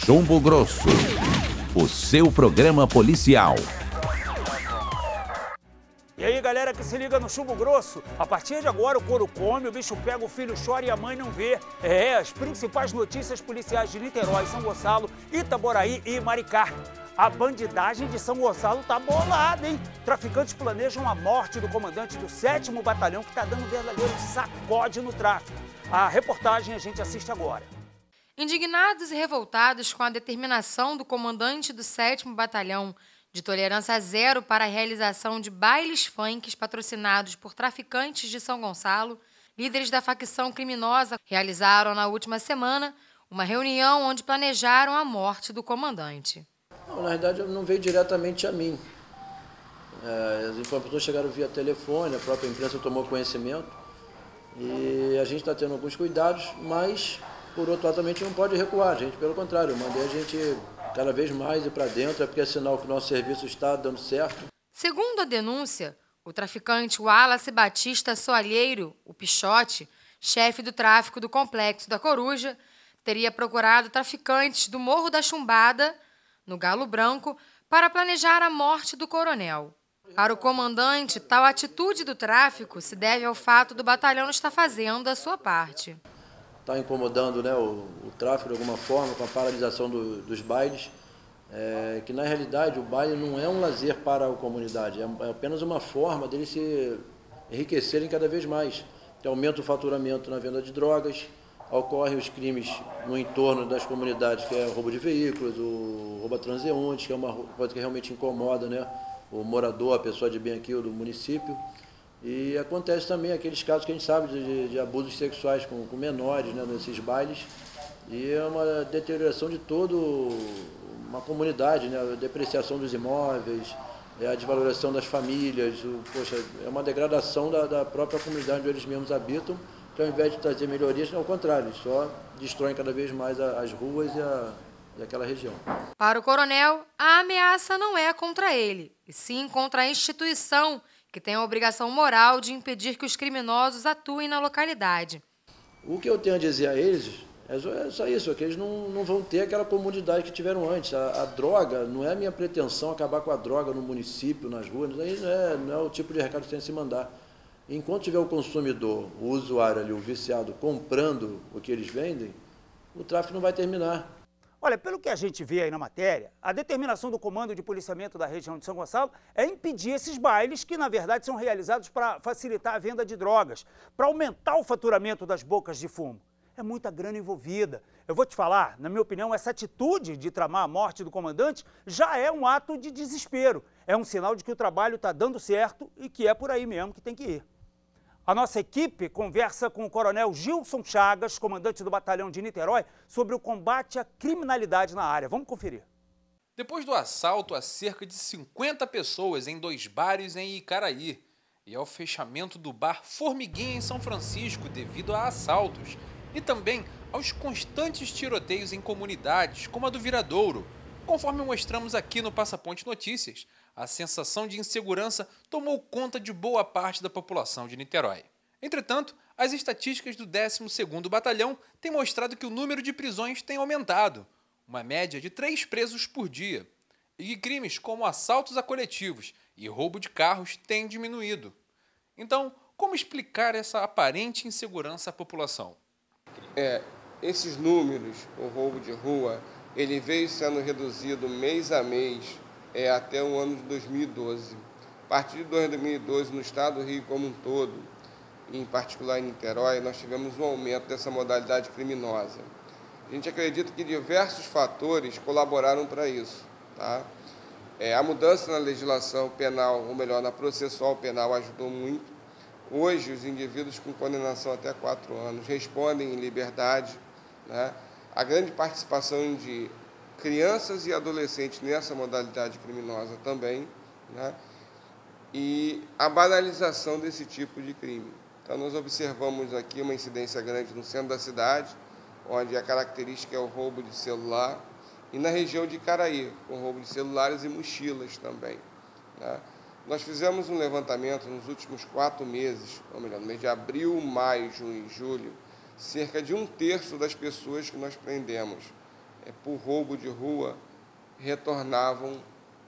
Chumbo Grosso, o seu programa policial. E aí, galera que se liga no Chumbo Grosso, a partir de agora o couro come, o bicho pega, o filho chora e a mãe não vê. As principais notícias policiais de Niterói, São Gonçalo, Itaboraí e Maricá. A bandidagem de São Gonçalo tá bolada, hein? Traficantes planejam a morte do comandante do 7º Batalhão, que tá dando um verdadeiro sacode no tráfico. A reportagem a gente assiste agora. Indignados e revoltados com a determinação do comandante do 7º Batalhão de tolerância zero para a realização de bailes funks patrocinados por traficantes de São Gonçalo, líderes da facção criminosa realizaram na última semana uma reunião onde planejaram a morte do comandante. Não, na verdade, não veio diretamente a mim. As informações chegaram via telefone, a própria imprensa tomou conhecimento e a gente está tendo alguns cuidados, mas, por outro lado, também a gente não pode recuar. A gente, pelo contrário, eu mandei a gente cada vez mais ir para dentro, porque é sinal que o nosso serviço está dando certo. Segundo a denúncia, o traficante Wallace Batista Soalheiro, o Pichote, chefe do tráfico do Complexo da Coruja, teria procurado traficantes do Morro da Chumbada, no Galo Branco, para planejar a morte do coronel. Para o comandante, tal atitude do tráfico se deve ao fato do batalhão estar fazendo a sua parte. Está incomodando, né, o tráfico de alguma forma, com a paralisação dos bailes, que na realidade o baile não é um lazer para a comunidade, é apenas uma forma deles se enriquecerem cada vez mais. Então, aumenta o faturamento na venda de drogas, ocorrem os crimes no entorno das comunidades, que é o roubo de veículos, o roubo a transeuntes, que é uma coisa que realmente incomoda, né, o morador, a pessoa de bem aqui do município. E acontece também aqueles casos que a gente sabe de abusos sexuais com menores, né, nesses bailes. E é uma deterioração de toda uma comunidade, né, a depreciação dos imóveis, a desvalorização das famílias, é uma degradação da própria comunidade onde eles mesmos habitam, que ao invés de trazer melhorias, ao contrário, só destroem cada vez mais as ruas e aquela região. Para o coronel, a ameaça não é contra ele, e sim contra a instituição, que tem a obrigação moral de impedir que os criminosos atuem na localidade. O que eu tenho a dizer a eles é só isso, é que eles não vão ter aquela comunidade que tiveram antes. A droga, não é minha pretensão acabar com a droga no município, nas ruas, aí não é o tipo de recado que tem que se mandar. Enquanto tiver o consumidor, o usuário ali, o viciado, comprando o que eles vendem, o tráfico não vai terminar. Olha, pelo que a gente vê aí na matéria, a determinação do Comando de Policiamento da região de São Gonçalo é impedir esses bailes que, na verdade, são realizados para facilitar a venda de drogas, para aumentar o faturamento das bocas de fumo. É muita grana envolvida. Eu vou te falar, na minha opinião, essa atitude de tramar a morte do comandante já é um ato de desespero. É um sinal de que o trabalho está dando certo e que é por aí mesmo que tem que ir. A nossa equipe conversa com o coronel Gilson Chagas, comandante do batalhão de Niterói, sobre o combate à criminalidade na área. Vamos conferir. Depois do assalto a cerca de 50 pessoas em 2 bares em Icaraí e ao fechamento do bar Formiguinha em São Francisco devido a assaltos e também aos constantes tiroteios em comunidades como a do Viradouro, conforme mostramos aqui no Passaponte Notícias, a sensação de insegurança tomou conta de boa parte da população de Niterói. Entretanto, as estatísticas do 12º Batalhão têm mostrado que o número de prisões tem aumentado, uma média de 3 presos por dia, e que crimes como assaltos a coletivos e roubo de carros têm diminuído. Então, como explicar essa aparente insegurança à população? Esses números, o roubo de rua, ele veio sendo reduzido mês a mês, até o ano de 2012. A partir de 2012, no estado do Rio como um todo, em particular em Niterói, nós tivemos um aumento dessa modalidade criminosa. A gente acredita que diversos fatores colaboraram para isso. Tá? A mudança na legislação penal, ou melhor, na processual penal, ajudou muito. Hoje, os indivíduos com condenação até 4 anos respondem em liberdade, né? A grande participação de crianças e adolescentes nessa modalidade criminosa também, né? E a banalização desse tipo de crime. Então, nós observamos aqui uma incidência grande no centro da cidade, onde a característica é o roubo de celular, e na região de Icaraí, com roubo de celulares e mochilas também, né? Nós fizemos um levantamento nos últimos 4 meses, ou melhor, no mês de abril, maio, junho e julho, cerca de 1/3 das pessoas que nós prendemos por roubo de rua, retornavam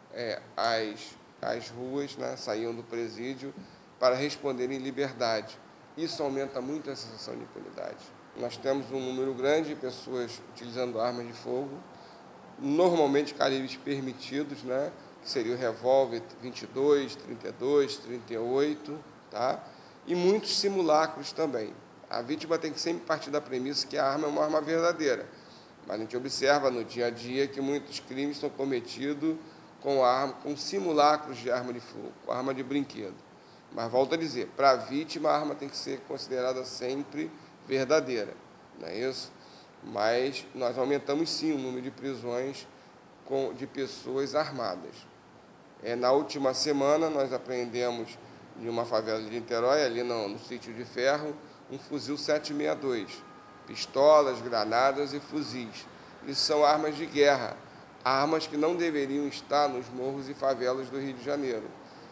às ruas, né, saíam do presídio para responder em liberdade. Isso aumenta muito a sensação de impunidade. Nós temos um número grande de pessoas utilizando armas de fogo, normalmente calibres permitidos, né, que seria o revólver 22, 32, 38, tá? E muitos simulacros também. A vítima tem que sempre partir da premissa que a arma é uma arma verdadeira. Mas a gente observa no dia a dia que muitos crimes são cometidos com simulacros de arma de fogo, com arma de brinquedo. Mas volto a dizer, para a vítima a arma tem que ser considerada sempre verdadeira, não é isso? Mas nós aumentamos sim o número de prisões de pessoas armadas. Na última semana nós apreendemos em uma favela de Niterói, ali no Sítio de Ferro, um fuzil 762, pistolas, granadas e fuzis. Isso são armas de guerra, armas que não deveriam estar nos morros e favelas do Rio de Janeiro.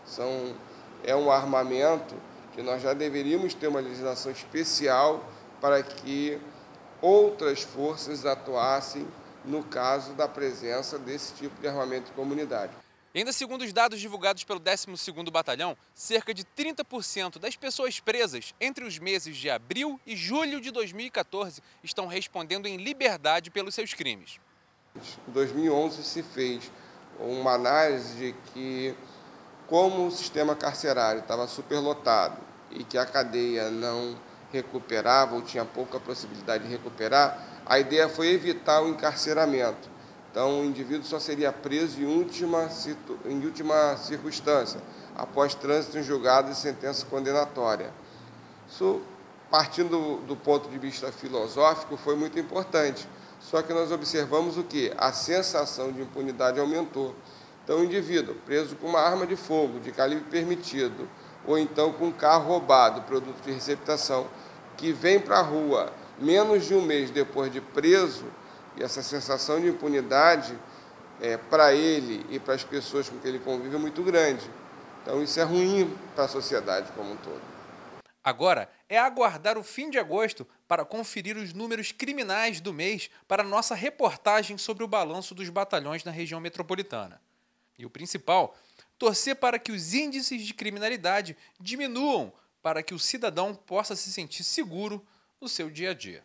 É um armamento que nós já deveríamos ter uma legislação especial para que outras forças atuassem no caso da presença desse tipo de armamento em comunidade. E ainda segundo os dados divulgados pelo 12º Batalhão, cerca de 30% das pessoas presas entre os meses de abril e julho de 2014 estão respondendo em liberdade pelos seus crimes. Em 2011 se fez uma análise de que, como o sistema carcerário estava superlotado e que a cadeia não recuperava ou tinha pouca possibilidade de recuperar, a ideia foi evitar o encarceramento. Então, o indivíduo só seria preso em última circunstância, após trânsito em julgado e sentença condenatória. Isso, partindo do ponto de vista filosófico, foi muito importante. Só que nós observamos o quê? A sensação de impunidade aumentou. Então, o indivíduo preso com uma arma de fogo de calibre permitido, ou então com um carro roubado, produto de receptação, que vem para a rua menos de um mês depois de preso, e essa sensação de impunidade, para ele e para as pessoas com quem ele convive, é muito grande. Então, isso é ruim para a sociedade como um todo. Agora é aguardar o fim de agosto para conferir os números criminais do mês para nossa reportagem sobre o balanço dos batalhões na região metropolitana. E o principal, torcer para que os índices de criminalidade diminuam para que o cidadão possa se sentir seguro no seu dia a dia.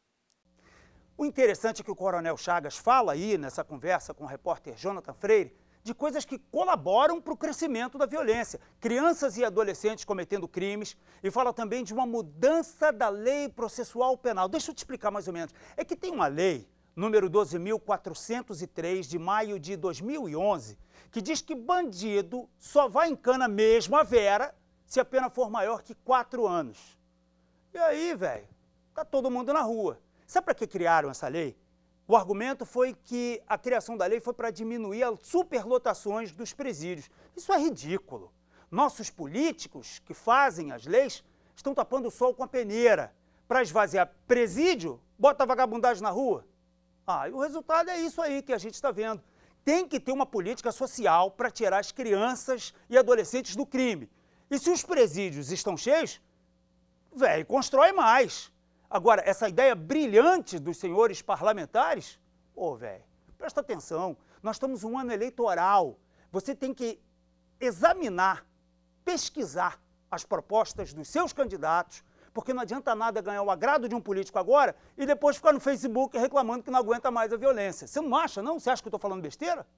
O interessante é que o Coronel Chagas fala aí, nessa conversa com o repórter Jonathan Freire, de coisas que colaboram para o crescimento da violência. Crianças e adolescentes cometendo crimes, e fala também de uma mudança da lei processual penal. Deixa eu te explicar mais ou menos. É que tem uma lei, número 12.403, de maio de 2011, que diz que bandido só vai em cana mesmo a vera se a pena for maior que 4 anos. E aí, velho, tá todo mundo na rua. Sabe para que criaram essa lei? O argumento foi que a criação da lei foi para diminuir as superlotações dos presídios. Isso é ridículo. Nossos políticos que fazem as leis estão tapando o sol com a peneira. Para esvaziar presídio, bota a vagabundagem na rua. E o resultado é isso aí que a gente está vendo. Tem que ter uma política social para tirar as crianças e adolescentes do crime. E se os presídios estão cheios, velho, constrói mais. Agora, essa ideia brilhante dos senhores parlamentares, velho, presta atenção, nós estamos em um ano eleitoral. Você tem que examinar, pesquisar as propostas dos seus candidatos, porque não adianta nada ganhar o agrado de um político agora e depois ficar no Facebook reclamando que não aguenta mais a violência. Você não acha, não? Você acha que eu estou falando besteira?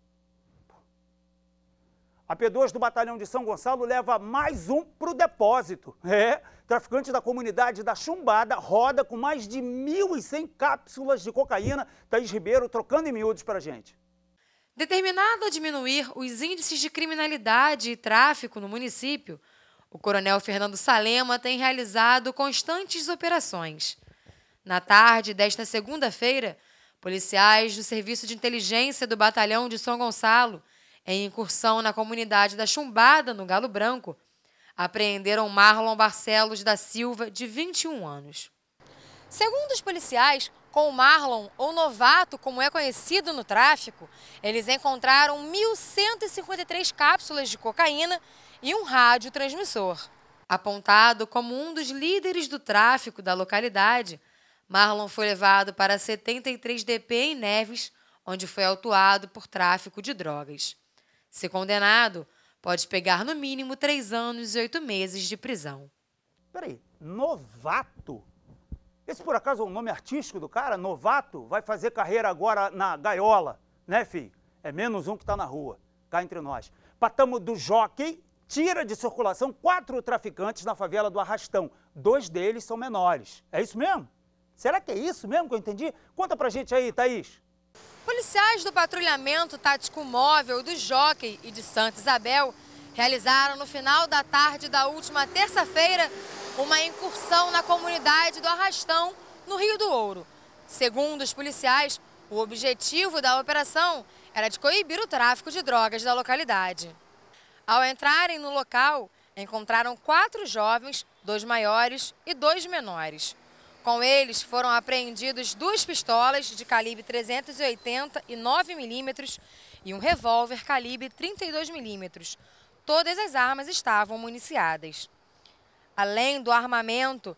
A P2 do Batalhão de São Gonçalo leva mais um para o depósito. Traficante da comunidade da Chumbada roda com mais de 1.100 cápsulas de cocaína. Thaís Ribeiro trocando em miúdos para a gente. Determinado a diminuir os índices de criminalidade e tráfico no município, o coronel Fernando Salema tem realizado constantes operações. Na tarde desta segunda-feira, policiais do Serviço de Inteligência do Batalhão de São Gonçalo, em incursão na comunidade da Chumbada, no Galo Branco, apreenderam Marlon Barcelos da Silva, de 21 anos. Segundo os policiais, com o Marlon, ou Novato, como é conhecido no tráfico, eles encontraram 1.153 cápsulas de cocaína e um radiotransmissor. Apontado como um dos líderes do tráfico da localidade, Marlon foi levado para a 73 DP em Neves, onde foi autuado por tráfico de drogas. Se condenado, pode pegar no mínimo 3 anos e 8 meses de prisão. Peraí, Novato? Esse por acaso é o nome artístico do cara? Novato? Vai fazer carreira agora na gaiola, né, filho? É menos um que tá na rua, cá entre nós. Patamo do Jockey tira de circulação 4 traficantes na favela do Arrastão. 2 deles são menores. É isso mesmo? Será que é isso mesmo que eu entendi? Conta pra gente aí, Thaís. Policiais do patrulhamento tático móvel do Jockey e de Santa Isabel realizaram no final da tarde da última terça-feira uma incursão na comunidade do Arrastão, no Rio do Ouro. Segundo os policiais, o objetivo da operação era de coibir o tráfico de drogas da localidade. Ao entrarem no local, encontraram 4 jovens, 2 maiores e 2 menores. Com eles foram apreendidos 2 pistolas de calibre 380 e 9 milímetros e um revólver calibre 32 milímetros. Todas as armas estavam municiadas. Além do armamento,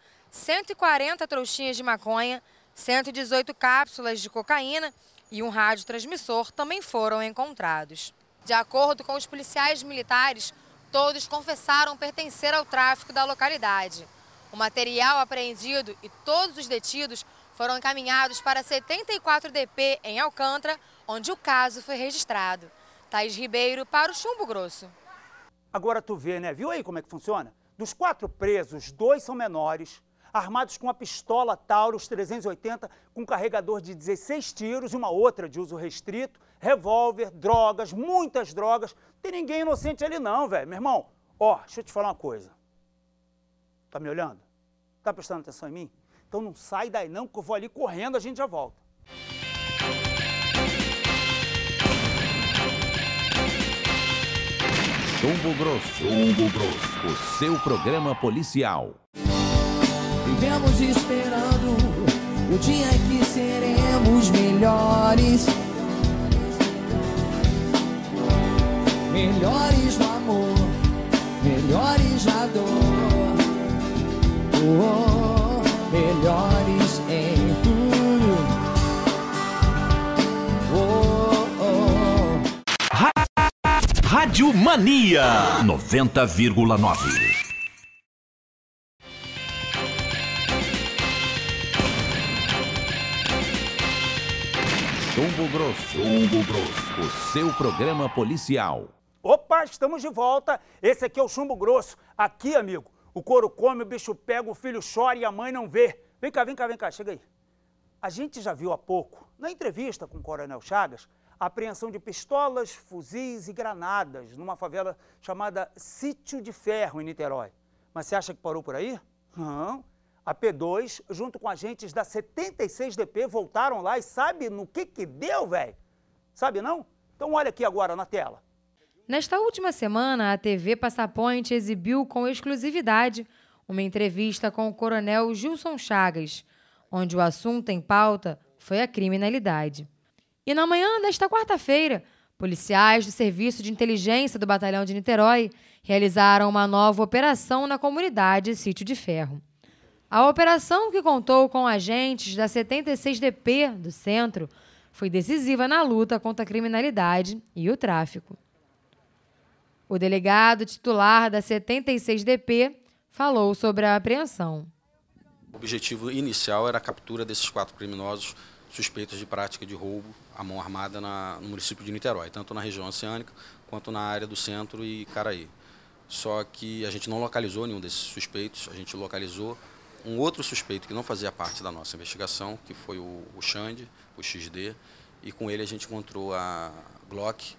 140 trouxinhas de maconha, 118 cápsulas de cocaína e um radiotransmissor também foram encontrados. De acordo com os policiais militares, todos confessaram pertencer ao tráfico da localidade. O material apreendido e todos os detidos foram encaminhados para 74 DP em Alcântara, onde o caso foi registrado. Thaís Ribeiro para o Chumbo Grosso. Agora tu vê, né? Viu aí como é que funciona? Dos 4 presos, 2 são menores, armados com uma pistola Taurus 380 com carregador de 16 tiros e uma outra de uso restrito, revólver, drogas, muitas drogas. Não tem ninguém inocente ali não, velho. Meu irmão, ó, deixa eu te falar uma coisa. Tá me olhando? Tá prestando atenção em mim? Então não sai daí não, que eu vou ali correndo, a gente já volta. Chumbo Grosso, o seu programa policial. Vivemos esperando o dia em que seremos melhores. Melhores no amor, melhores na dor. Oh, melhores em tudo. Oh, oh. Rádio Mania 90,9. Chumbo Grosso, o seu programa policial. Opa, estamos de volta. Esse aqui é o Chumbo Grosso. Aqui, amigo, o couro come, o bicho pega, o filho chora e a mãe não vê. Vem cá, vem cá, vem cá, chega aí. A gente já viu há pouco, na entrevista com o Coronel Chagas, a apreensão de pistolas, fuzis e granadas numa favela chamada Sítio de Ferro, em Niterói. Mas você acha que parou por aí? Não. A P2, junto com agentes da 76 DP, voltaram lá e sabe no que deu, velho? Sabe não? Então olha aqui agora na tela. Nesta última semana, a TV Passapoint exibiu com exclusividade uma entrevista com o coronel Gilson Chagas, onde o assunto em pauta foi a criminalidade. E na manhã desta quarta-feira, policiais do Serviço de Inteligência do Batalhão de Niterói realizaram uma nova operação na comunidade Sítio de Ferro. A operação, que contou com agentes da 76 DP do centro, foi decisiva na luta contra a criminalidade e o tráfico. O delegado titular da 76 DP falou sobre a apreensão. O objetivo inicial era a captura desses 4 criminosos suspeitos de prática de roubo à mão armada no município de Niterói, tanto na região oceânica quanto na área do centro e Caraí. Só que a gente não localizou nenhum desses suspeitos, a gente localizou um outro suspeito que não fazia parte da nossa investigação, que foi o Xande, o XD, e com ele a gente encontrou a Glock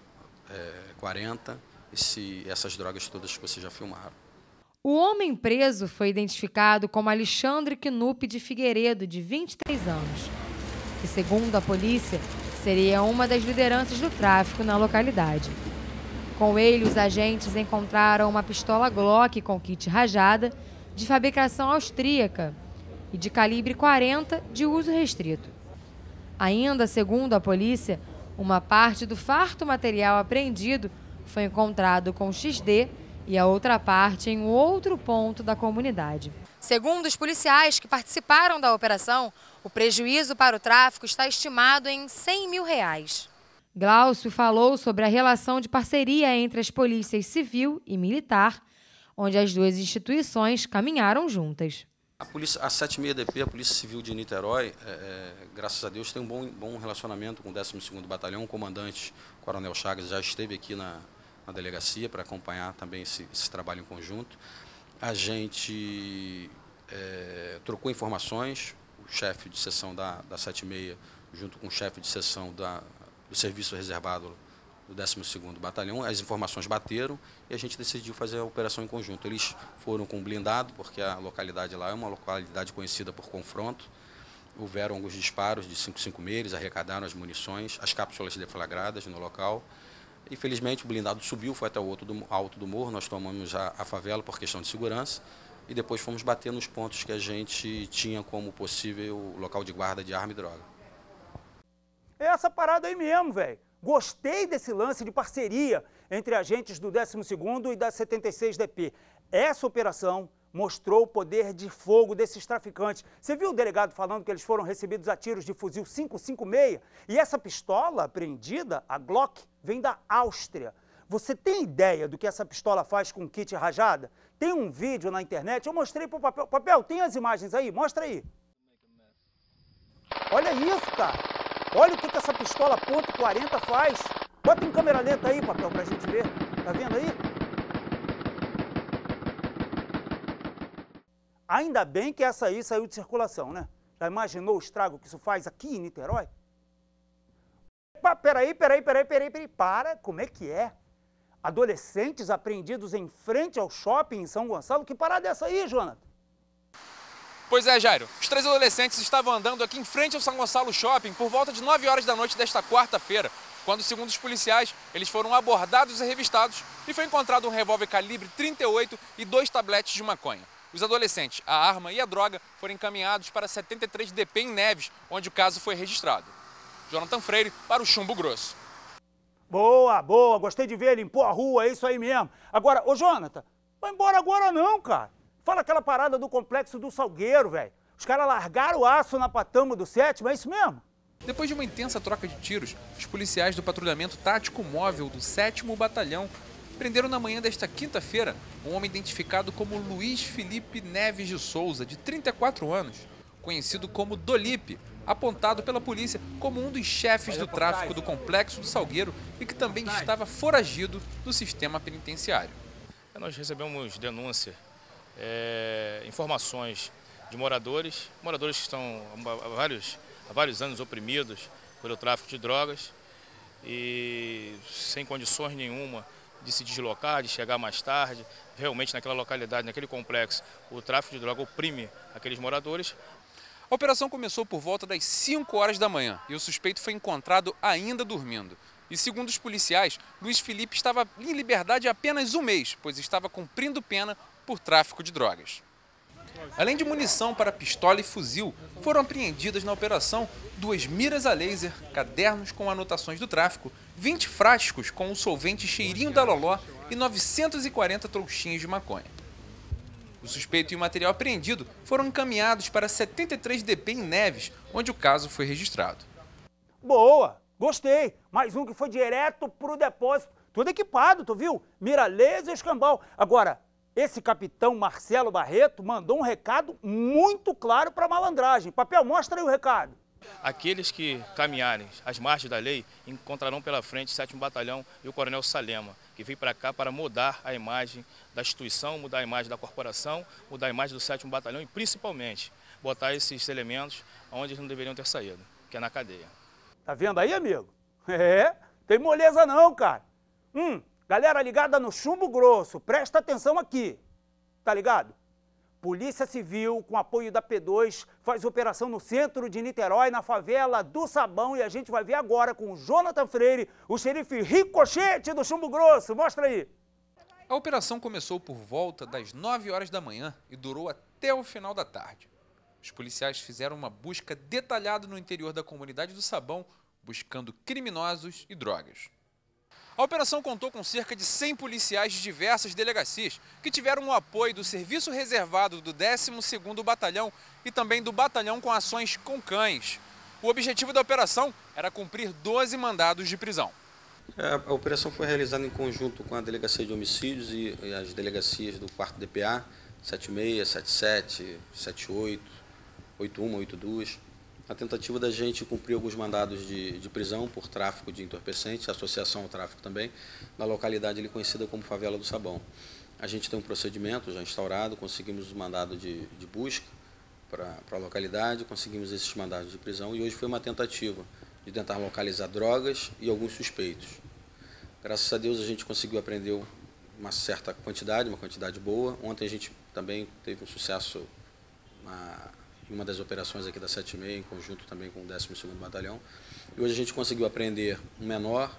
40, essas drogas todas que vocês já filmaram. O homem preso foi identificado como Alexandre Knupp de Figueiredo, de 23 anos, que, segundo a polícia, seria uma das lideranças do tráfico na localidade. Com ele, os agentes encontraram uma pistola Glock com kit rajada, de fabricação austríaca e de calibre 40 de uso restrito. Ainda, segundo a polícia, uma parte do farto material apreendido foi encontrado com XD e a outra parte em outro ponto da comunidade. Segundo os policiais que participaram da operação, O prejuízo para o tráfico está estimado em R$100 mil. Glaucio falou sobre a relação de parceria entre as polícias civil e militar, onde as duas instituições caminharam juntas. A 76DP, a Polícia Civil de Niterói, graças a Deus, tem um bom relacionamento com o 12º Batalhão. O comandante, Coronel Chagas, já esteve aqui na delegacia para acompanhar também esse trabalho em conjunto. A gente trocou informações, o chefe de seção da 76, junto com o chefe de seção do serviço reservado do 12º Batalhão, as informações bateram e a gente decidiu fazer a operação em conjunto. Eles foram com blindado, porque a localidade lá é uma localidade conhecida por confronto. Houveram alguns disparos de 5.56, eles arrecadaram as munições, as cápsulas deflagradas no local. Infelizmente o blindado subiu, foi até o alto do morro, nós tomamos a favela por questão de segurança e depois fomos bater nos pontos que a gente tinha como possível local de guarda de arma e droga. É essa parada aí mesmo, velho. Gostei desse lance de parceria entre agentes do 12º e da 76DP. Essa operação mostrou o poder de fogo desses traficantes. Você viu o delegado falando que eles foram recebidos a tiros de fuzil 5.56? E essa pistola apreendida, a Glock, vem da Áustria. Você tem ideia do que essa pistola faz com kit rajada? Tem um vídeo na internet, eu mostrei pro Papel. Papel, tem as imagens aí? Mostra aí. Olha isso, cara. Olha o que essa pistola .40 faz. Bota em câmera lenta aí, Papel, pra gente ver. Tá vendo aí? Ainda bem que essa aí saiu de circulação, né? Já imaginou o estrago que isso faz aqui em Niterói? Peraí. Para, como é que é? Adolescentes apreendidos em frente ao shopping em São Gonçalo? Que parada é essa aí, Jonathan? Pois é, Jairo. Os 3 adolescentes estavam andando aqui em frente ao São Gonçalo Shopping por volta de 9 horas da noite desta quarta-feira, quando, segundo os policiais, eles foram abordados e revistados e foi encontrado um revólver calibre 38 e 2 tabletes de maconha. Os adolescentes, a arma e a droga foram encaminhados para a 73DP em Neves, onde o caso foi registrado. Jonathan Freire para o Chumbo Grosso. Boa, gostei de ver, limpou a rua, é isso aí mesmo. Agora, ô Jonathan, vai embora agora não, cara. Fala aquela parada do Complexo do Salgueiro, velho. Os caras largaram o aço na Patamo do 7º, é isso mesmo? Depois de uma intensa troca de tiros, os policiais do patrulhamento tático móvel do 7º Batalhão prenderam na manhã desta quinta-feira um homem identificado como Luiz Felipe Neves de Souza, de 34 anos, conhecido como Dolipe, apontado pela polícia como um dos chefes do tráfico do Complexo do Salgueiro e que também estava foragido do sistema penitenciário. Nós recebemos denúncia, informações de moradores que estão há vários anos oprimidos pelo tráfico de drogas e sem condições nenhuma de se deslocar, de chegar mais tarde. Realmente naquela localidade, naquele complexo, o tráfico de droga oprime aqueles moradores. A operação começou por volta das 5 horas da manhã e o suspeito foi encontrado ainda dormindo. E segundo os policiais, Luiz Felipe estava em liberdade há apenas um mês, pois estava cumprindo pena por tráfico de drogas. Além de munição para pistola e fuzil, foram apreendidas na operação 2 miras a laser, cadernos com anotações do tráfico, 20 frascos com o solvente cheirinho da loló e 940 trouxinhas de maconha. O suspeito e o material apreendido foram encaminhados para a 73DP em Neves, onde o caso foi registrado. Boa, gostei. Mais um que foi direto pro depósito. Tudo equipado, tu viu? Mira laser e escambau. Agora, esse capitão Marcelo Barreto mandou um recado muito claro para a malandragem. Papel, mostra aí o recado. Aqueles que caminharem às margens da lei encontrarão pela frente o 7º Batalhão e o Coronel Salema, que veio para cá para mudar a imagem da instituição, mudar a imagem da corporação, mudar a imagem do 7º Batalhão e, principalmente, botar esses elementos onde eles não deveriam ter saído, que é na cadeia. Tá vendo aí, amigo? Tem moleza não, cara. Galera ligada no Chumbo Grosso, presta atenção aqui, tá ligado? Polícia Civil, com apoio da P2, faz operação no centro de Niterói, na favela do Sabão, e a gente vai ver agora com o Jonathan Freire, o xerife Ricochete do Chumbo Grosso. Mostra aí. A operação começou por volta das 9 horas da manhã e durou até o final da tarde. Os policiais fizeram uma busca detalhada no interior da comunidade do Sabão, buscando criminosos e drogas. A A operação contou com cerca de 100 policiais de diversas delegacias, que tiveram o apoio do Serviço Reservado do 12º Batalhão e também do Batalhão com Ações com Cães. O objetivo da operação era cumprir 12 mandados de prisão. A operação foi realizada em conjunto com a Delegacia de Homicídios e as delegacias do 4º DPA, 76, 77, 78, 81, 82. A tentativa da gente cumprir alguns mandados de prisão por tráfico de entorpecentes, associação ao tráfico também, na localidade ali conhecida como Favela do Sabão. A gente tem um procedimento já instaurado, conseguimos o mandado de busca para a localidade, conseguimos esses mandados de prisão e hoje foi uma tentativa de tentar localizar drogas e alguns suspeitos. Graças a Deus a gente conseguiu apreender uma certa quantidade, uma quantidade boa. Ontem a gente também teve um sucesso em uma das operações aqui da 76, em conjunto também com o 12º Batalhão. E hoje a gente conseguiu apreender um menor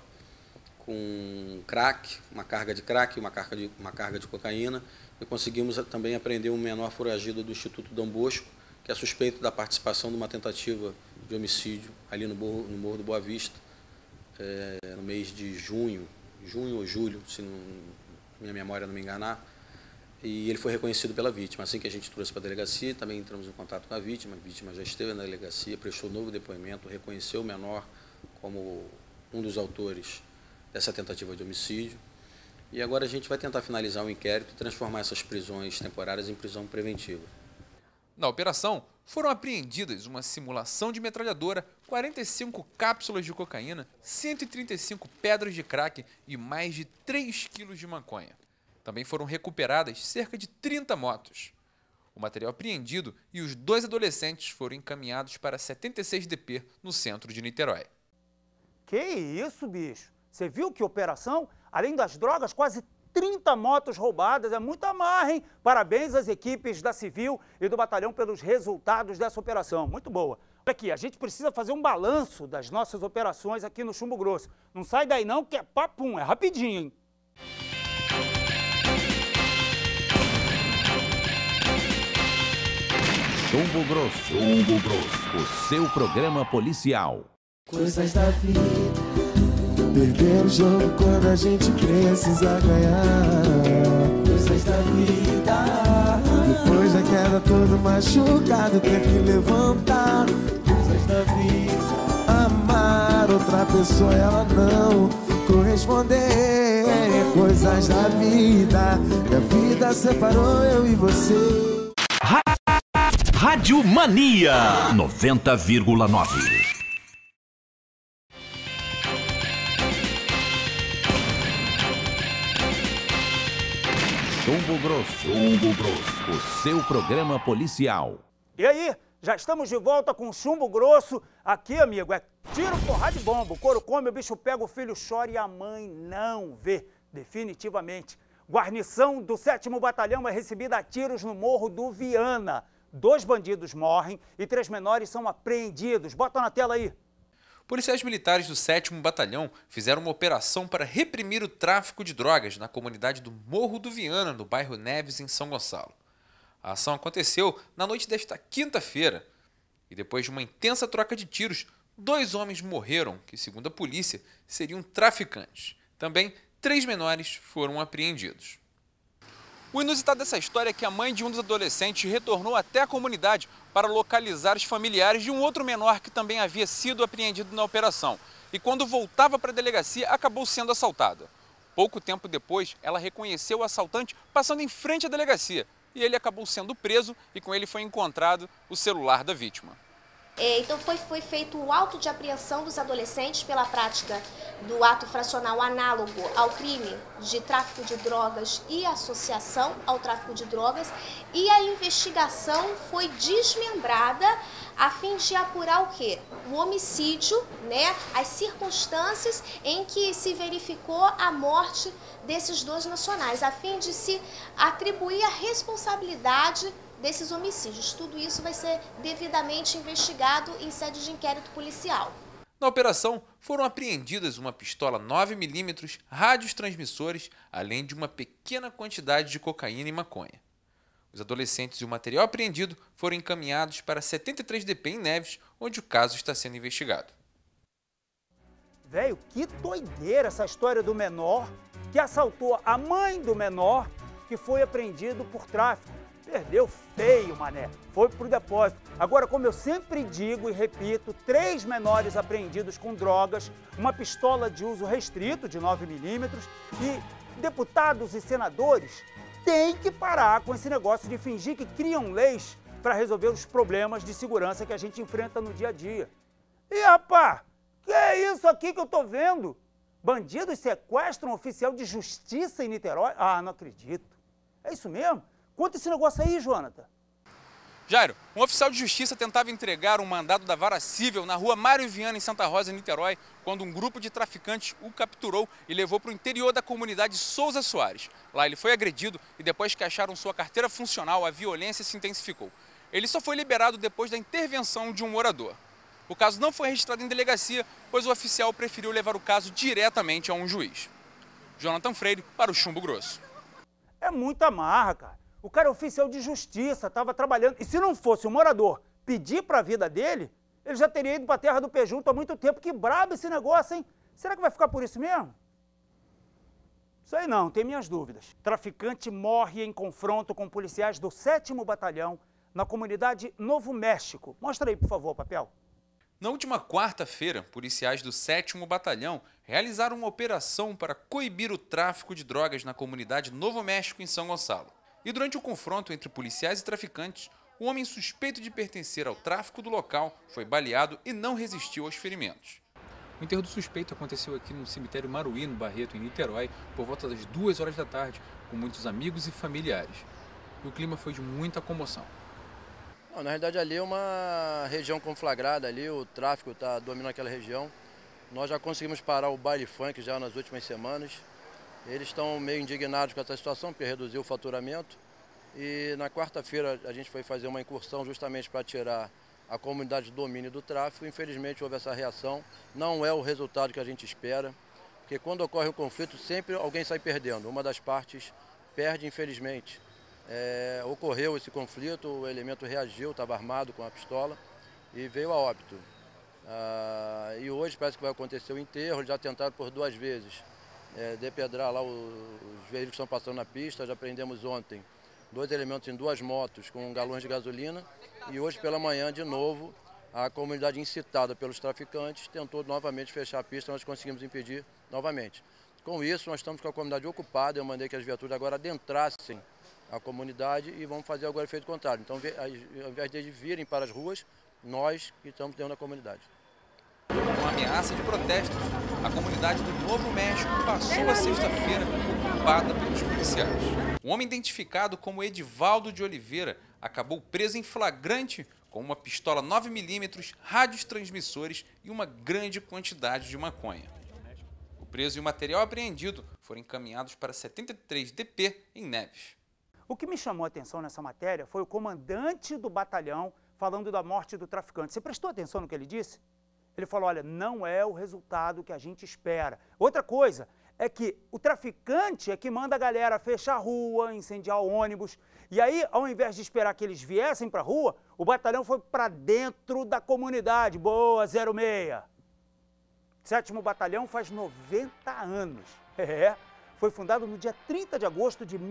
com crack, uma carga de crack, uma carga de cocaína. E conseguimos também apreender um menor foragido do Instituto Dom Bosco, que é suspeito da participação de uma tentativa de homicídio ali no Morro do Boa Vista, no mês de junho ou julho, se minha memória não me enganar, e ele foi reconhecido pela vítima. Assim que a gente trouxe para a delegacia, também entramos em contato com a vítima já esteve na delegacia, prestou novo depoimento, reconheceu o menor como um dos autores dessa tentativa de homicídio, e agora a gente vai tentar finalizar o inquérito e transformar essas prisões temporárias em prisão preventiva. Na operação, foram apreendidas uma simulação de metralhadora, 45 cápsulas de cocaína, 135 pedras de crack e mais de 3 quilos de maconha. Também foram recuperadas cerca de 30 motos. O material apreendido e os 2 adolescentes foram encaminhados para 76 DP no centro de Niterói. Que isso, bicho? Você viu que operação? Além das drogas, quase 30 motos roubadas, é muita marra, hein? Parabéns às equipes da Civil e do Batalhão pelos resultados dessa operação, muito boa. Olha aqui, a gente precisa fazer um balanço das nossas operações aqui no Chumbo Grosso. Não sai daí não, que é papum, é rapidinho, hein? Chumbo Grosso, o seu programa policial. Coisas da vida. Perder o jogo quando a gente precisa ganhar. Coisas da vida. Depois da queda todo machucado, ter que levantar. Coisas da vida. Amar outra pessoa, ela não corresponder. Coisas da vida. E a vida separou eu e você. Rádio Mania 90,9. Chumbo Grosso, o seu programa policial. E aí, já estamos de volta com o Chumbo Grosso. Aqui, amigo, é tiro, porrada de bomba. O couro come, o bicho pega, o filho chora e a mãe não vê, definitivamente. Guarnição do 7º Batalhão é recebida a tiros no Morro do Viana. 2 bandidos morrem e 3 menores são apreendidos. Bota na tela aí. Policiais militares do 7º Batalhão fizeram uma operação para reprimir o tráfico de drogas na comunidade do Morro do Viana, no bairro Neves, em São Gonçalo. A ação aconteceu na noite desta quinta-feira e depois de uma intensa troca de tiros, 2 homens morreram, que, segundo a polícia, seriam traficantes. Também 3 menores foram apreendidos. O inusitado dessa história é que a mãe de um dos adolescentes retornou até a comunidade para localizar os familiares de um outro menor que também havia sido apreendido na operação. E quando voltava para a delegacia, acabou sendo assaltada. Pouco tempo depois, ela reconheceu o assaltante passando em frente à delegacia. E ele acabou sendo preso e com ele foi encontrado o celular da vítima. Então foi feito o auto de apreensão dos adolescentes pela prática do ato infracional análogo ao crime de tráfico de drogas e associação ao tráfico de drogas, e a investigação foi desmembrada a fim de apurar o quê? O homicídio, né? As circunstâncias em que se verificou a morte desses 2 nacionais, a fim de se atribuir a responsabilidade desses homicídios. Tudo isso vai ser devidamente investigado em sede de inquérito policial. Na operação, foram apreendidas uma pistola 9mm, rádios transmissores, além de uma pequena quantidade de cocaína e maconha. Os adolescentes e o material apreendido foram encaminhados para 73 DP em Neves, onde o caso está sendo investigado. Velho, que doideira essa história do menor que assaltou a mãe do menor que foi apreendido por tráfico. Perdeu feio, mané. Foi pro depósito. Agora, como eu sempre digo e repito, 3 menores apreendidos com drogas, uma pistola de uso restrito de 9mm e deputados e senadores têm que parar com esse negócio de fingir que criam leis para resolver os problemas de segurança que a gente enfrenta no dia a dia. E, rapaz, que é isso aqui que eu tô vendo? Bandidos sequestram um oficial de justiça em Niterói? Ah, não acredito. É isso mesmo? Conta esse negócio aí, Jonathan. Jairo, um oficial de justiça tentava entregar um mandado da Vara Cível na rua Mário Viana, em Santa Rosa, em Niterói, quando um grupo de traficantes o capturou e levou para o interior da comunidade Souza Soares. Lá ele foi agredido e depois que acharam sua carteira funcional, a violência se intensificou. Ele só foi liberado depois da intervenção de um morador. O caso não foi registrado em delegacia, pois o oficial preferiu levar o caso diretamente a um juiz. Jonathan Freire, para o Chumbo Grosso. É muita marra, cara. O cara é oficial de justiça, estava trabalhando. E se não fosse o morador pedir para a vida dele, ele já teria ido para a terra do Pejuto há muito tempo. Que brabo esse negócio, hein? Será que vai ficar por isso mesmo? Sei não, tem minhas dúvidas. Traficante morre em confronto com policiais do 7º Batalhão na comunidade Novo México. Mostra aí, por favor, papel. Na última quarta-feira, policiais do 7º Batalhão realizaram uma operação para coibir o tráfico de drogas na comunidade Novo México, em São Gonçalo. E durante o confronto entre policiais e traficantes, o homem suspeito de pertencer ao tráfico do local foi baleado e não resistiu aos ferimentos. O enterro do suspeito aconteceu aqui no cemitério Maruí, no Barreto, em Niterói, por volta das 2 horas da tarde, com muitos amigos e familiares. E o clima foi de muita comoção. Na realidade, ali é uma região conflagrada, ali o tráfico está dominando aquela região. Nós já conseguimos parar o baile funk já nas últimas semanas. Eles estão meio indignados com essa situação, porque reduziu o faturamento. E na quarta-feira a gente foi fazer uma incursão justamente para tirar a comunidade do domínio do tráfico. Infelizmente houve essa reação, não é o resultado que a gente espera, porque quando ocorre o conflito sempre alguém sai perdendo, uma das partes perde infelizmente. Ocorreu esse conflito, o elemento reagiu, estava armado com a pistola e veio a óbito. E hoje parece que vai acontecer o enterro, eles já tentaram por 2 vezes. Depedrar lá os veículos que estão passando na pista. Já prendemos ontem 2 elementos em 2 motos com galões de gasolina e hoje pela manhã de novo a comunidade incitada pelos traficantes tentou novamente fechar a pista, nós conseguimos impedir novamente. Com isso nós estamos com a comunidade ocupada, eu mandei que as viaturas agora adentrassem a comunidade e vamos fazer agora o efeito contrário. Então ao invés de virem para as ruas, nós que estamos dentro da comunidade. Com ameaça de protestos, a comunidade do Novo México passou a sexta-feira ocupada pelos policiais. Um homem identificado como Edivaldo de Oliveira acabou preso em flagrante com uma pistola 9mm, rádios transmissores e uma grande quantidade de maconha. O preso e o material apreendido foram encaminhados para 73DP em Neves. O que me chamou a atenção nessa matéria foi o comandante do batalhão falando da morte do traficante. Você prestou atenção no que ele disse? Ele falou, olha, não é o resultado que a gente espera. Outra coisa é que o traficante é que manda a galera fechar a rua, incendiar o ônibus. E aí, ao invés de esperar que eles viessem para a rua, o batalhão foi para dentro da comunidade. Boa, 06. 7º Batalhão faz 90 anos. Foi fundado no dia 30 de agosto de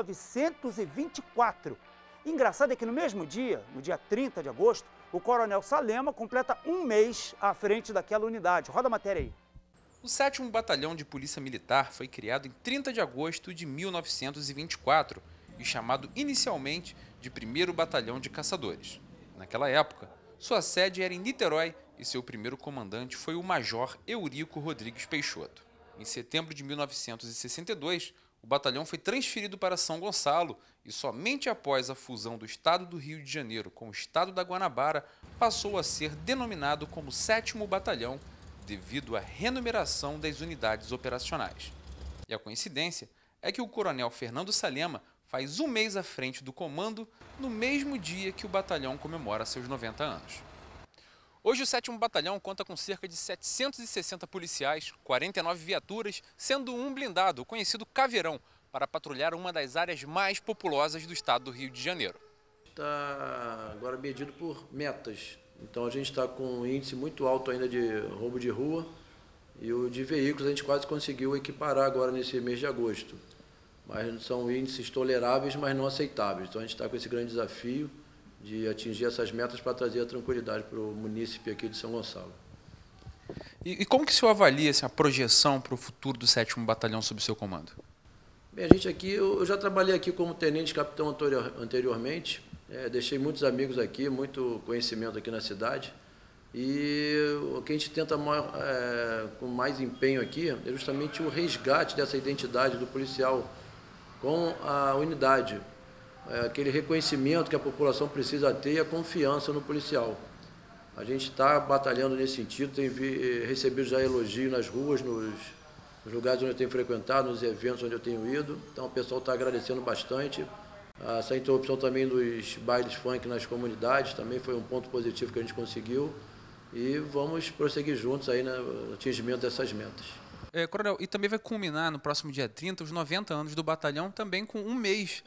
1924. Engraçado é que no mesmo dia, no dia 30 de agosto, o Coronel Salema completa 1 mês à frente daquela unidade. Roda a matéria aí. O 7º Batalhão de Polícia Militar foi criado em 30 de agosto de 1924 e chamado inicialmente de 1º Batalhão de Caçadores. Naquela época, sua sede era em Niterói e seu primeiro comandante foi o Major Eurico Rodrigues Peixoto. Em setembro de 1962, o batalhão foi transferido para São Gonçalo e somente após a fusão do estado do Rio de Janeiro com o estado da Guanabara passou a ser denominado como 7º Batalhão devido à renumeração das unidades operacionais. E a coincidência é que o coronel Fernando Salema faz 1 mês à frente do comando no mesmo dia que o batalhão comemora seus 90 anos. Hoje o 7º Batalhão conta com cerca de 760 policiais, 49 viaturas, sendo um blindado, o conhecido Caveirão, para patrulhar uma das áreas mais populosas do estado do Rio de Janeiro. Está agora medido por metas, então a gente está com um índice muito alto ainda de roubo de rua E o de veículos a gente quase conseguiu equiparar agora nesse mês de agosto. Mas são índices toleráveis, mas não aceitáveis. Então a gente está com esse grande desafio de atingir essas metas para trazer a tranquilidade para o munícipe aqui de São Gonçalo. E como que o senhor avalia a projeção para o futuro do 7º Batalhão sob seu comando? Bem, a gente aqui, eu já trabalhei aqui como tenente-capitão anteriormente, deixei muitos amigos aqui, muito conhecimento aqui na cidade, e o que a gente tenta com mais empenho aqui é justamente o resgate dessa identidade do policial com a unidade, aquele reconhecimento que a população precisa ter e a confiança no policial. A gente está batalhando nesse sentido, tem recebido já elogio nas ruas, nos lugares onde eu tenho frequentado, nos eventos onde eu tenho ido. Então o pessoal está agradecendo bastante. Essa interrupção também dos bailes funk nas comunidades também foi um ponto positivo que a gente conseguiu. E vamos prosseguir juntos aí no atingimento dessas metas. Coronel, e também vai culminar no próximo dia 30 os 90 anos do batalhão, também com um mês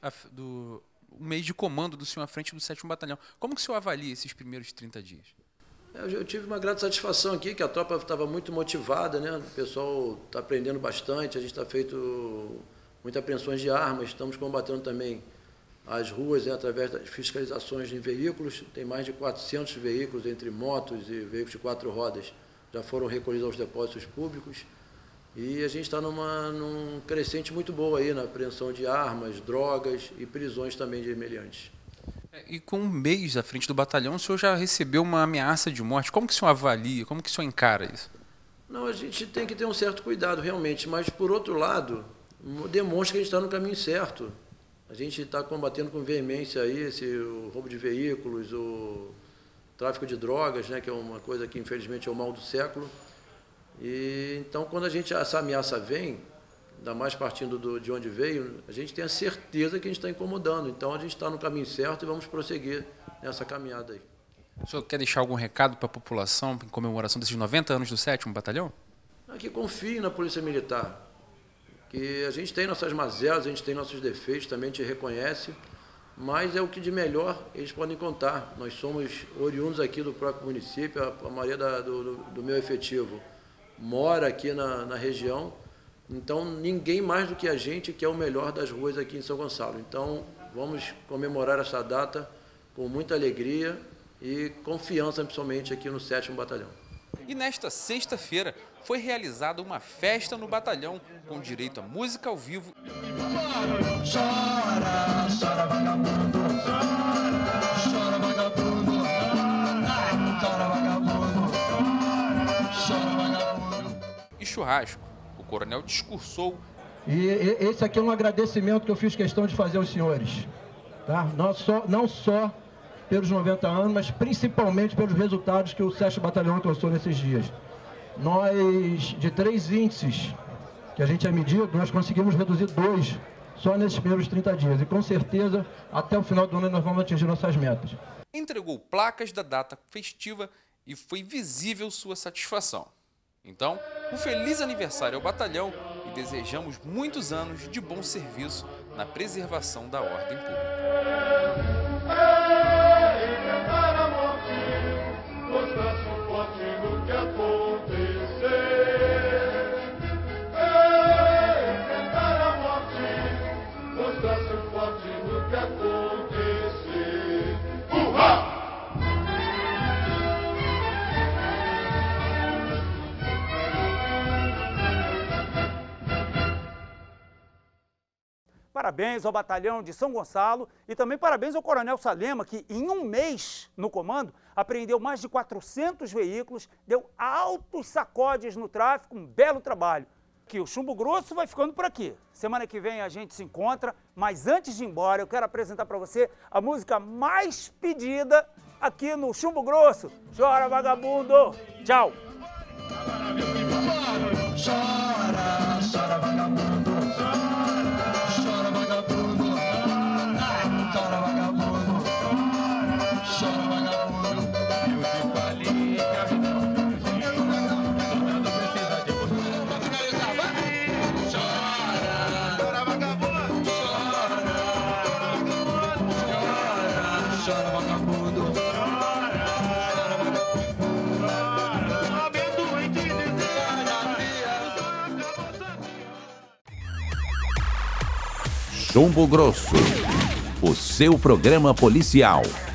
de comando do senhor à frente do 7º Batalhão. Como que o senhor avalia esses primeiros 30 dias? Eu tive uma grande satisfação aqui, que a tropa estava muito motivada, né? O pessoal está aprendendo bastante, a gente está feito muitas apreensões de armas, estamos combatendo também as ruas, né, através das fiscalizações de veículos. Tem mais de 400 veículos, entre motos e veículos de 4 rodas, já foram recolhidos aos depósitos públicos. E a gente está num crescente muito boa aí na apreensão de armas, drogas e prisões também de meliantes. E com um mês à frente do batalhão, o senhor já recebeu uma ameaça de morte. Como que o senhor avalia? Como que o senhor encara isso? Não, a gente tem que ter um certo cuidado, realmente. Mas, por outro lado, demonstra que a gente está no caminho certo. A gente está combatendo com veemência aí o roubo de veículos, o tráfico de drogas, né, que é uma coisa que, infelizmente, é o mal do século. E, então, quando essa ameaça vem, ainda mais partindo de onde veio, a gente tem a certeza que a gente está incomodando. Então, a gente está no caminho certo e vamos prosseguir nessa caminhada aí. O senhor quer deixar algum recado para a população em comemoração desses 90 anos do 7º Batalhão? Que confie na Polícia Militar. Que a gente tem nossas mazelas, a gente tem nossos defeitos, também a gente reconhece, mas é o que de melhor eles podem contar. Nós somos oriundos aqui do próprio município, a maioria do meu efetivo mora aqui na região. Então, ninguém mais do que a gente que é o melhor das ruas aqui em São Gonçalo. Então, vamos comemorar essa data com muita alegria e confiança, principalmente aqui no 7º Batalhão. E nesta sexta-feira foi realizada uma festa no batalhão, com direito a música ao vivo. Chora, chora vagabundo, chora vagabundo, chora vagabundo, chora vagabundo. E churrasco. O coronel discursou. E esse aqui é um agradecimento que eu fiz questão de fazer aos senhores, tá? Não só pelos 90 anos, mas principalmente pelos resultados que o 7º Batalhão alcançou nesses dias. Nós, de 3 índices que a gente é medido, nós conseguimos reduzir 2 só nesses primeiros 30 dias. E com certeza, até o final do ano, nós vamos atingir nossas metas. Entregou placas da data festiva e foi visível sua satisfação. Então, um feliz aniversário ao batalhão e desejamos muitos anos de bom serviço na preservação da ordem pública. Parabéns ao batalhão de São Gonçalo e também parabéns ao coronel Salema, que em um mês no comando apreendeu mais de 400 veículos, deu altos sacodes no tráfico, um belo trabalho. Que o Chumbo Grosso vai ficando por aqui. Semana que vem a gente se encontra, mas antes de ir embora eu quero apresentar para você a música mais pedida aqui no Chumbo Grosso. Chora, vagabundo! Tchau! Chora, chora, vagabundo, chora, vagabundo, chora, vagabundo, chora, vagabundo. Eu te falei que a vida é um filhozinho, todo precisa de você. Pra finalizar, vai! Chora, chora, vagabundo, chora, chora, vagabundo, chora, vagabundo. Só amendoim de dizer. Chumbo Grosso, o seu programa policial.